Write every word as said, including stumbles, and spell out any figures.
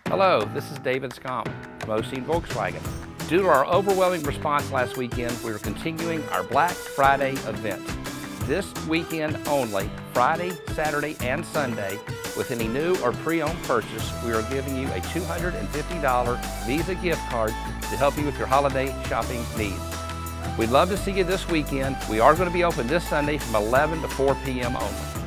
Hello, this is David Scomp from O C Volkswagen. Due to our overwhelming response last weekend, we are continuing our Black Friday event. This weekend only, Friday, Saturday, and Sunday, with any new or pre-owned purchase, we are giving you a two hundred fifty dollar Visa gift card to help you with your holiday shopping needs. We'd love to see you this weekend. We are going to be open this Sunday from eleven to four p m only.